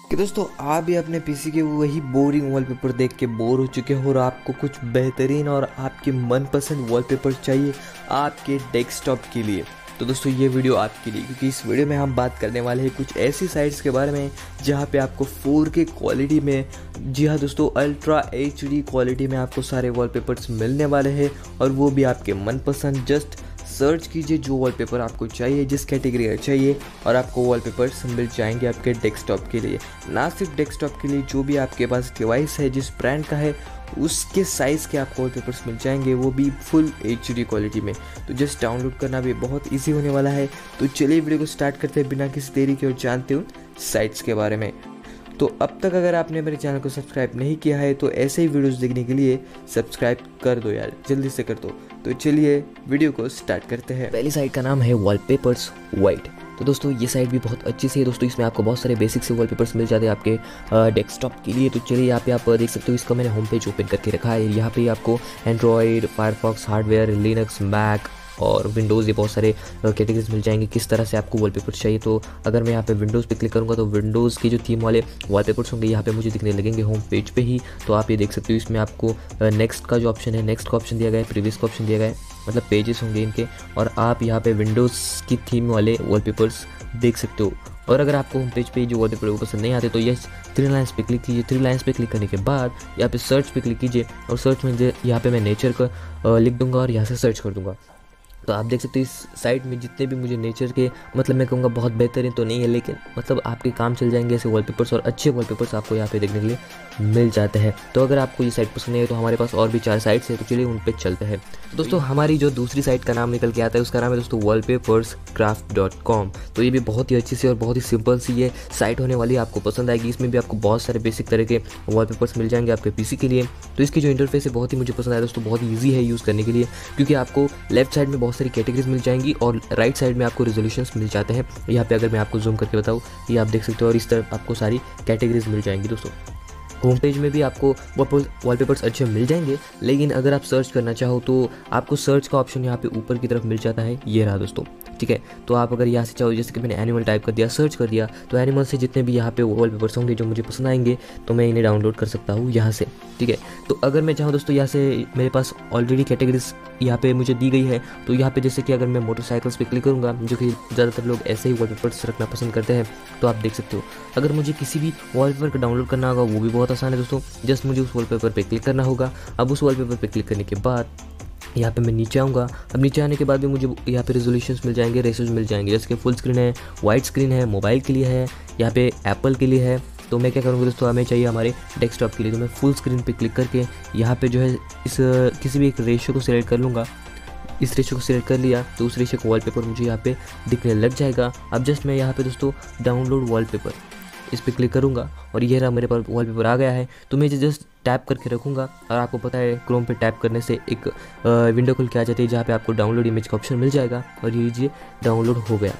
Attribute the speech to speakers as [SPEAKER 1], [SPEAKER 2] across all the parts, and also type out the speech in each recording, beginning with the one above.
[SPEAKER 1] कि दोस्तों आप भी अपने पीसी के वही बोरिंग वॉलपेपर देख के बोर हो चुके हो और आपको कुछ बेहतरीन और आपके मनपसंद वॉलपेपर चाहिए आपके डेस्कटॉप के लिए। तो दोस्तों ये वीडियो आपके लिए, क्योंकि इस वीडियो में हम बात करने वाले हैं कुछ ऐसी साइट्स के बारे में जहां पे आपको 4K क्वालिटी में, जी हाँ दोस्तों, अल्ट्रा HD क्वालिटी में आपको सारे वॉलपेपर्स मिलने वाले हैं और वो भी आपके मनपसंद। जस्ट सर्च कीजिए जो वॉलपेपर आपको चाहिए, जिस कैटेगरी का चाहिए, और आपको वॉलपेपर्स मिल जाएंगे आपके डेस्कटॉप के लिए। ना सिर्फ डेस्कटॉप के लिए, जो भी आपके पास डिवाइस है जिस ब्रांड का है उसके साइज़ के आपको वॉलपेपर्स मिल जाएंगे, वो भी फुल HD क्वालिटी में। तो जस्ट डाउनलोड करना भी बहुत ईजी होने वाला है। तो चलिए वीडियो को स्टार्ट करते हैं बिना किसी देरी के और जानते हो साइट्स के बारे में। तो अब तक अगर आपने मेरे चैनल को सब्सक्राइब नहीं किया है तो ऐसे ही वीडियोस देखने के लिए सब्सक्राइब कर दो यार, जल्दी से कर दो। तो चलिए वीडियो को स्टार्ट करते हैं।
[SPEAKER 2] पहली साइट का नाम है वॉलपेपर्स वाइट। तो दोस्तों ये साइट भी बहुत अच्छी सी है दोस्तों, इसमें आपको बहुत सारे बेसिक से वॉलपेपर्स मिल जाते हैं आपके डेस्कटॉप के लिए। तो चलिए यहाँ पे आप देख सकते हो, इसका मैंने होम पेज ओपन करके रखा है। यहाँ पे आपको Android, Firefox, hardware, Linux, Mac और विंडोज़, ये बहुत सारे कैटेगरीज मिल जाएंगे किस तरह से आपको वॉलपेपर्स चाहिए। तो अगर मैं यहाँ पे विंडोज़ पे क्लिक करूँगा तो विंडोज़ की जो थीम वाले वॉलपेपर्स होंगे यहाँ पे मुझे दिखने लगेंगे होम पेज पे ही। तो आप ये देख सकते हो, इसमें आपको नेक्स्ट का जो ऑप्शन है, नेक्स्ट का ऑप्शन दिया गया है, प्रीवियस का ऑप्शन दिया गया है, मतलब पेजेस होंगे इनके, और आप यहाँ पे विंडोज़ की थीम वाले वॉलपेपर्स देख सकते हो। और अगर आपको होम पेज पे जो वॉलपेपर वो पसंद नहीं आते तो ये 3 लाइन्स पे क्लिक कीजिए। 3 लाइन्स पे क्लिक करने के बाद यहाँ पे सर्च पे क्लिक कीजिए और सर्च में यहाँ पे मैं नेचर का लिख दूंगा और यहाँ से सर्च कर दूंगा। तो आप देख सकते हो इस साइट में जितने भी मुझे नेचर के, मतलब मैं कहूँगा बहुत बेहतरीन तो नहीं है, लेकिन मतलब आपके काम चल जाएंगे ऐसे वॉलपेपर्स, और अच्छे वॉलपेपर्स आपको यहाँ पे देखने के लिए मिल जाते हैं। तो अगर आपको ये साइट पसंद नहीं है तो हमारे पास और भी 4 साइट्स हैं, तो चलिए उन पे चलते हैं। तो दोस्तों हमारी जो दूसरी साइट का नाम निकल के आता है उसका नाम है दोस्तों wallpaperscraft.com। तो ये भी बहुत ही अच्छी सी और बहुत ही सिंपल सी ये साइट होने वाली है, आपको पसंद आएगी। इसमें भी आपको बहुत सारे बेसिक तरह के वॉलपेपर्स मिल जाएंगे आपके पीसी के लिए। तो इसकी जो इंटरफेस है बहुत ही मुझे पसंद आया दोस्तों, बहुत ही ईजी है यूज़ करने के लिए, क्योंकि आपको लेफ्ट साइड में बहुत सारी कैटेगरीज मिल जाएंगी और राइट साइड में आपको रेजोल्यूशंस मिल जाते हैं। यहाँ पे अगर मैं आपको जूम करके बताऊँ, ये आप देख सकते हो, और इस तरफ आपको सारी कैटेगरीज मिल जाएंगी दोस्तों। होम पेज में भी आपको वॉलपेपर्स अच्छे मिल जाएंगे, लेकिन अगर आप सर्च करना चाहो तो आपको सर्च का ऑप्शन यहाँ पे ऊपर की तरफ मिल जाता है, ये रहा दोस्तों, ठीक है। तो आप अगर यहाँ से चाहो, जैसे कि मैंने एनिमल टाइप कर दिया, सर्च कर दिया, तो एनिमल से जितने भी यहाँ पे वॉलपेपर्स होंगे जो मुझे पसंद आएंगे तो मैं इन्हें डाउनलोड कर सकता हूँ यहाँ से, ठीक है। तो अगर मैं चाहूँ दोस्तों, यहाँ से मेरे पास ऑलरेडी कैटेगरीज यहाँ पे मुझे दी गई है। तो यहाँ पे जैसे कि अगर मैं मोटरसाइकिल्स पे क्लिक करूँगा, जो कि ज़्यादातर लोग ऐसे ही वॉलपेपर्स रखना पसंद करते हैं, तो आप देख सकते हो। अगर मुझे किसी भी वॉलपेपर का डाउनलोड करना होगा वो भी बहुत आसान है दोस्तों, जस्ट मुझे उस वॉलपेपर पे क्लिक करना होगा। अब उस वॉलपेपर पे क्लिक करने के बाद यहाँ पे मैं नीचे आऊँगा। अब नीचे आने के बाद भी मुझे यहाँ पे रेजोल्यूशंस मिल जाएंगे, रेशोज मिल जाएंगे, जैसे कि फुल स्क्रीन है, वाइड स्क्रीन है, मोबाइल के लिए है, यहाँ पे एप्पल के लिए है। तो मैं क्या करूँगा दोस्तों, हमें चाहिए हमारे डेस्कटॉप के लिए, तो मैं फुल स्क्रीन पे क्लिक करके यहाँ पे जो है इस किसी भी एक रेशियो को सिलेक्ट कर लूँगा। इस रेशियो को सिलेक्ट कर लिया तो उस रेशियो का वॉलपेपर मुझे यहाँ पे दिखने लग जाएगा। अब जस्ट मैं यहाँ पे दोस्तों डाउनलोड वॉलपेपर इस पर क्लिक करूँगा और ये रहा, मेरे पास वॉलपेपर आ गया है। तो मैं जस्ट टैप करके रखूँगा, और आपको पता है क्रोम पे टैप करने से एक विंडो खुल के आ जाती है जहाँ पे आपको डाउनलोड इमेज का ऑप्शन मिल जाएगा, और ये लीजिए डाउनलोड हो गया।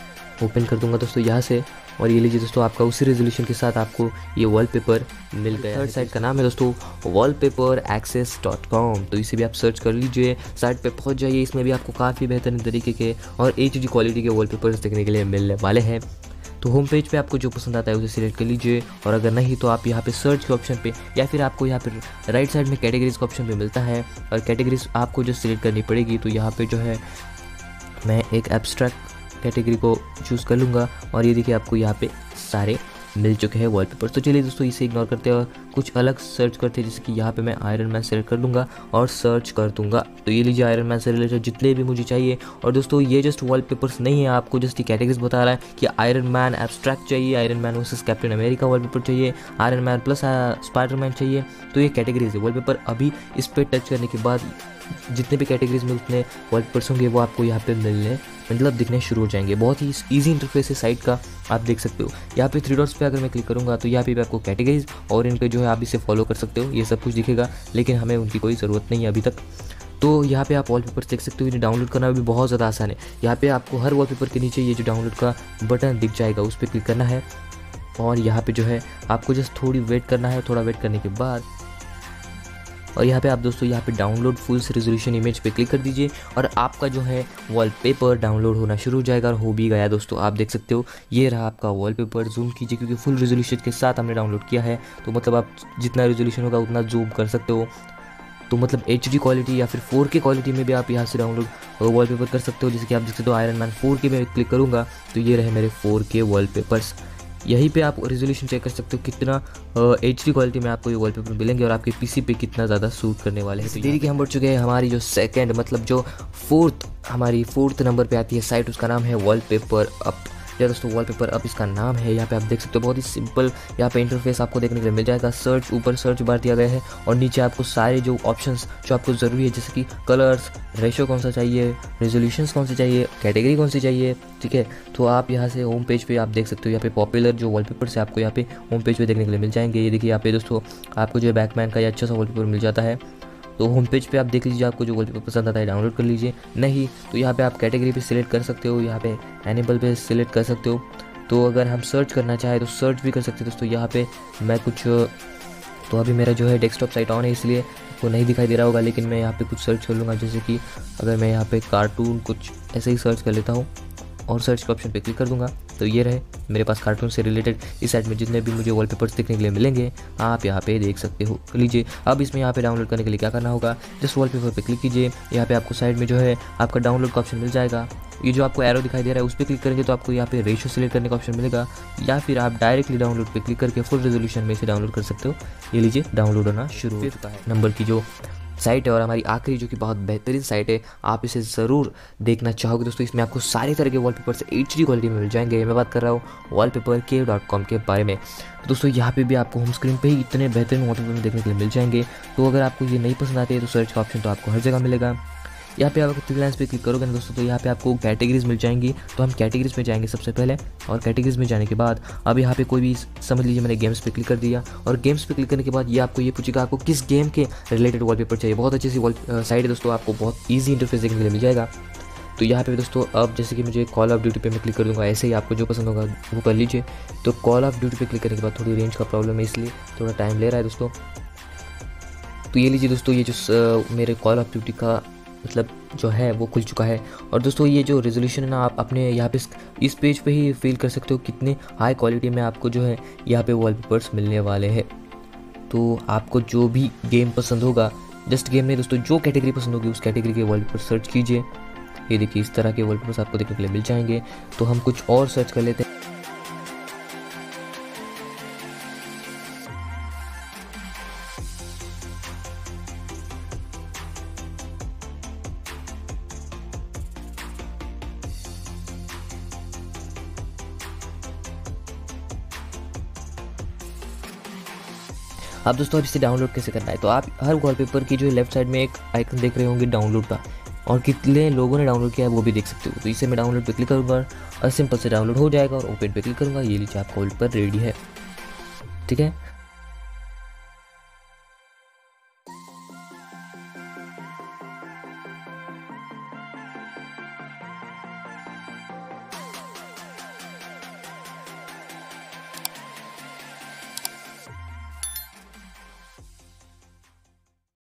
[SPEAKER 2] ओपन कर दूंगा दोस्तों यहाँ से, और ये लीजिए दोस्तों आपका उसी रेजोल्यूशन के साथ आपको ये वॉलपेपर मिल गया। थर्ड साइट का नाम है दोस्तों wallpaperaccess.com। तो इसे भी आप सर्च कर लीजिए, साइट पे पहुँच जाइए। इसमें भी आपको काफ़ी बेहतरीन तरीके के और HD क्वालिटी के वॉलपेपर्स देखने के लिए मिलने वाले हैं। तो होम पेज पे आपको जो पसंद आता है उसे सिलेक्ट कर लीजिए, और अगर नहीं तो आप यहाँ पे सर्च के ऑप्शन पे, या फिर आपको यहाँ पे राइट साइड में कैटेगरीज का ऑप्शन पे मिलता है, और कैटेगरीज आपको जो सिलेक्ट करनी पड़ेगी। तो यहाँ पे जो है मैं एक एब्स्ट्रैक्ट कैटेगरी को चूज़ कर लूँगा, और ये देखिए आपको यहाँ पे सारे मिल चुके हैं वॉलपेपर। तो चलिए दोस्तों इसे इग्नोर करते हैं और कुछ अलग सर्च करते हैं, जैसे कि यहाँ पे मैं आयरन मैन सेलेक्ट कर लूँगा और सर्च कर दूँगा। तो ये लीजिए आयरन मैन से रिलेटेड जितने भी मुझे चाहिए। और दोस्तों ये जस्ट वॉलपेपर्स नहीं है, आपको जस्ट कैटेगरीज बता रहा है कि आयरन मैन एब्स्ट्रैक्ट चाहिए, Iron Man versus Captain America wallpaper चाहिए, आयरन मैन प्लस स्पाइडरमैन चाहिए। तो ये कैटेगरीज है वॉलपेपर। अभी इस पर टच करने के बाद जितने भी कैटेगरीज में उतने वॉलपेपर्स होंगे वो आपको यहाँ पे मिलने, मतलब दिखने शुरू हो जाएंगे। बहुत ही इजी इंटरफेस है साइट का, आप देख सकते हो। यहाँ पे 3 डॉट्स पे अगर मैं क्लिक करूँगा तो यहाँ पे भी आपको कैटेगरीज और इन पे जो है आप इसे फॉलो कर सकते हो, ये सब कुछ दिखेगा, लेकिन हमें उनकी कोई ज़रूरत नहीं है अभी तक। तो यहाँ पे आप वॉलपेपर्स देख सकते हो, इन्हें डाउनलोड करना भी बहुत ज़्यादा आसान है। यहाँ पे आपको हर वॉलपेपर के नीचे ये जो डाउनलोड का बटन दिख जाएगा, उस पर क्लिक करना है, और यहाँ पे जो है आपको जस्ट थोड़ी वेट करना है। थोड़ा वेट करने के बाद और यहाँ पे आप दोस्तों यहाँ पे डाउनलोड फुल रेजोल्यूशन इमेज पे क्लिक कर दीजिए और आपका जो है वॉलपेपर डाउनलोड होना शुरू हो जाएगा और हो भी गया दोस्तों। आप देख सकते हो ये रहा आपका वॉलपेपर। जूम कीजिए क्योंकि फुल रेजोल्यूशन के साथ हमने डाउनलोड किया है, तो मतलब आप जितना रेजोल्यूशन होगा उतना जूम कर सकते हो। तो मतलब HD क्वालिटी या फिर 4K क्वालिटी में भी आप यहाँ से डाउनलोड वॉलपेपर कर सकते हो। जैसे कि आप देख सकते हो आयरन मैन 4K में क्लिक करूँगा तो ये रहे मेरे 4K वॉलपेपर्स। यहीं पे आप रेजोल्यूशन चेक कर सकते हो कितना HD क्वालिटी में आपको ये वॉलपेपर मिलेंगे और आपके PC पे कितना ज़्यादा सूट करने वाले हैं। तो देरी के हम बढ़ चुके हैं हमारी जो सेकंड मतलब जो फोर्थ नंबर पे आती है साइट, उसका नाम है वॉलपेपर अप। या दोस्तों वॉलपेपर अप इसका नाम है। यहाँ पे आप देख सकते हो बहुत ही सिंपल यहाँ पे इंटरफेस आपको देखने के लिए मिल जाएगा। सर्च, ऊपर सर्च बार दिया गया है और नीचे आपको सारे जो ऑप्शंस जो आपको ज़रूरी है जैसे कि कलर्स, रेशो कौन सा चाहिए, रेजोल्यूशंस कौन सी चाहिए, कैटेगरी कौन सी चाहिए, ठीक है। तो आप यहाँ से होम पेज पे आप देख सकते हो यहाँ पे पॉपुलर जो वॉलपेपर से आपको यहाँ पे होम पेज पे देखने के लिए मिल जाएंगे। ये देखिए यहाँ पे दोस्तों आपको जो है बैटमैन का ये अच्छा सा वॉलपेपर मिल जाता है। तो होम पेज पे आप देख लीजिए, आपको जो वॉलपेपर पसंद आता है डाउनलोड कर लीजिए। नहीं तो यहाँ पे आप कैटेगरी पे सिलेक्ट कर सकते हो, यहाँ पे एनिमल पे सिलेक्ट कर सकते हो। तो अगर हम सर्च करना चाहें तो सर्च भी कर सकते हैं दोस्तों। यहाँ पे मैं कुछ तो अभी मेरा जो है डेस्कटॉप साइट ऑन है इसलिए वो नहीं दिखाई दे रहा होगा, लेकिन मैं यहाँ पे कुछ सर्च कर लूँगा। जैसे कि अगर मैं यहाँ पे कार्टून कुछ ऐसे ही सर्च कर लेता हूँ और सर्च के ऑप्शन पे क्लिक कर दूंगा तो ये रहे मेरे पास कार्टून से रिलेटेड इस साइट में जितने भी मुझे वॉलपेपर्स देखने के लिए मिलेंगे आप यहाँ पे देख सकते हो। लीजिए अब इसमें यहाँ पे डाउनलोड करने के लिए क्या करना होगा, जस्ट वॉलपेपर पे क्लिक कीजिए। यहाँ पे आपको साइड में जो है आपका डाउनलोड का ऑप्शन मिल जाएगा। ये जो आपको एरो दिखाई दे रहा है उस पर क्लिक करेंगे तो आपको यहाँ पे रेशो सिलेक्ट करने का ऑप्शन मिलेगा, या फिर आप डायरेक्टली डाउनलोड पे क्लिक करके फुल रेजोल्यूशन में से डाउनलोड कर सकते हो। ये लीजिए डाउनलोड होना शुरू हो चुका है। नंबर की जो साइट है और हमारी आखिरी जो कि बहुत बेहतरीन साइट है, आप इसे ज़रूर देखना चाहोगे दोस्तों। इसमें आपको सारे तरह के वॉलपेपर्स HD क्वालिटी में मिल जाएंगे। मैं बात कर रहा हूँ wallpapercave.com के बारे में। तो दोस्तों यहाँ पे भी आपको होम स्क्रीन पे ही इतने बेहतरीन वॉलपेपर देखने के लिए मिल जाएंगे। तो अगर आपको ये नहीं पसंद आते हैं तो सर्च का ऑप्शन तो आपको हर जगह मिलेगा। यहाँ पे आप थ्री लाइन्स पे क्लिक करोगे ना दोस्तों तो यहाँ पे आपको कैटेगरीज मिल जाएंगी। तो हम कैटेगरीज में जाएंगे सबसे पहले, और कैटेगरीज में जाने के बाद अब यहाँ पे कोई भी समझ लीजिए मैंने गेम्स पे क्लिक कर दिया, और गेम्स पे क्लिक करने के बाद ये आपको ये पूछेगा आपको किस गेम के रिलेटेड वॉलपेपर चाहिए। बहुत अच्छी सी साइट है दोस्तों, आपको बहुत ईजी इंटरफेस देखने के लिए मिल जाएगा। तो यहाँ पे दोस्तों अब जैसे कि मुझे कॉल ऑफ ड्यूटी पे मैं क्लिक कर दूँगा, ऐसे ही आपको जो पसंद होगा वो कर लीजिए। तो कॉल ऑफ ड्यूटी पे क्लिक करने के बाद थोड़ी रेंज का प्रॉब्लम है इसलिए थोड़ा टाइम ले रहा है दोस्तों। तो ये लीजिए दोस्तों, ये जो मेरे कॉल ऑफ ड्यूटी का मतलब जो है वो खुल चुका है। और दोस्तों ये जो रेजोल्यूशन है ना आप अपने यहाँ पे इस पेज पे ही फील कर सकते हो कितने हाई क्वालिटी में आपको जो है यहाँ पे वॉलपेपर्स मिलने वाले हैं। तो आपको जो भी गेम पसंद होगा, जस्ट गेम नहीं दोस्तों, जो कैटेगरी पसंद होगी उस कैटेगरी के वॉलपेपर सर्च कीजिए। ये देखिए इस तरह के वॉलपेपर्स आपको देखने के लिए मिल जाएंगे। तो हम कुछ और सर्च कर लेते हैं। अब दोस्तों अब इसे डाउनलोड कैसे करना है, तो आप हर वॉलपेपर की जो लेफ्ट साइड में एक आइकन देख रहे होंगे डाउनलोड का, और कितने लोगों ने डाउनलोड किया है वो भी देख सकते हो। तो इसे मैं डाउनलोड पे क्लिक करूँगा और सिंपल से डाउनलोड हो जाएगा, और ओपन पे क्लिक करूँगा। ये लीजिए आपका वॉलपेपर रेडी है, ठीक है।